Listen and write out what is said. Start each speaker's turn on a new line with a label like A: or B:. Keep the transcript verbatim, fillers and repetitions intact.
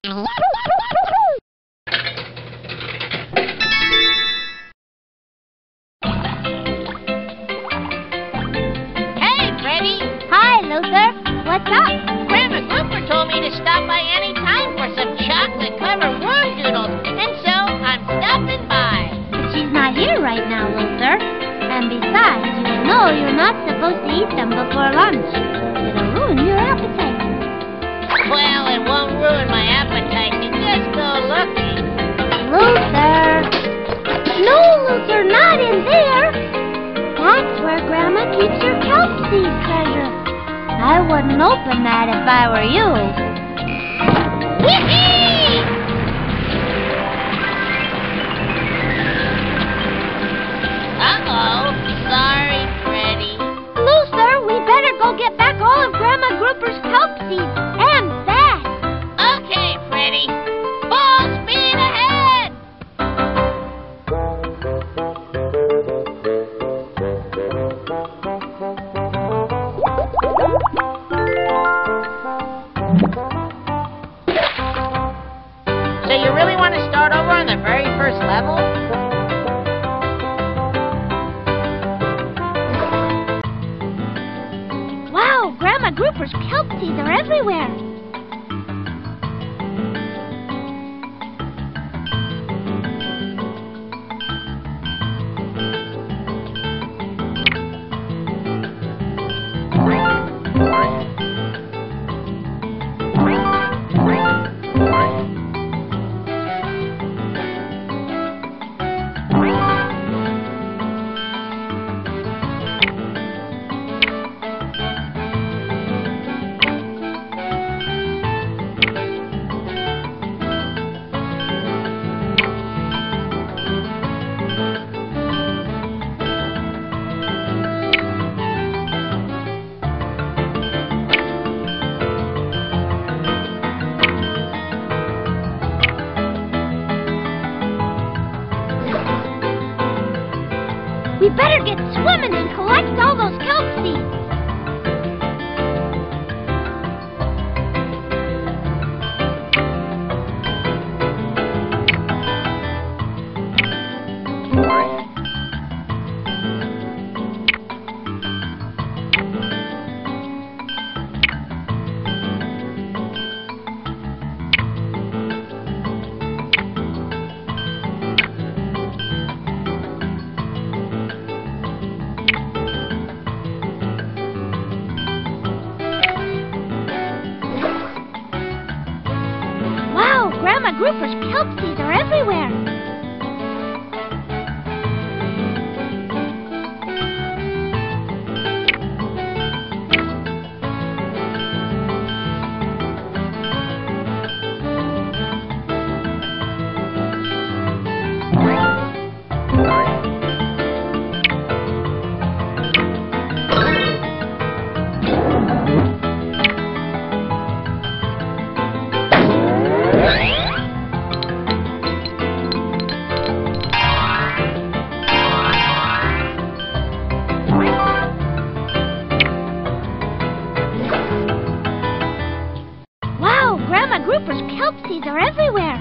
A: Hey, Freddi.
B: Hi, Luther. What's up?
A: Grandma Cooper told me to stop by any time for some chocolate-covered worm doodles, and so I'm stopping by.
B: But she's not here right now, Luther. And besides, you know you're not supposed to eat them before lunch. It'll ruin your appetite.
A: Well, it won't ruin my appetite to just go looking.
B: Luther! No, Luther, not in there! That's where Grandma keeps her kelp seed treasure. I wouldn't open that if I were you.
A: Whee-hee! Uh-oh. Sorry, Freddi.
B: Luther, we better go get back all of Grandma Grouper's kelp seeds, and fast.
A: Okay, Freddi. Full speed ahead! So you really want to start over on the very first level?
B: Wow, Grandma Grouper's kelp seeds are everywhere. We better get swimming and collect all those kelp seeds. Wow, Grandma Grouper's kelp seeds are everywhere. Wow, Grandma Grouper's kelp seeds are everywhere.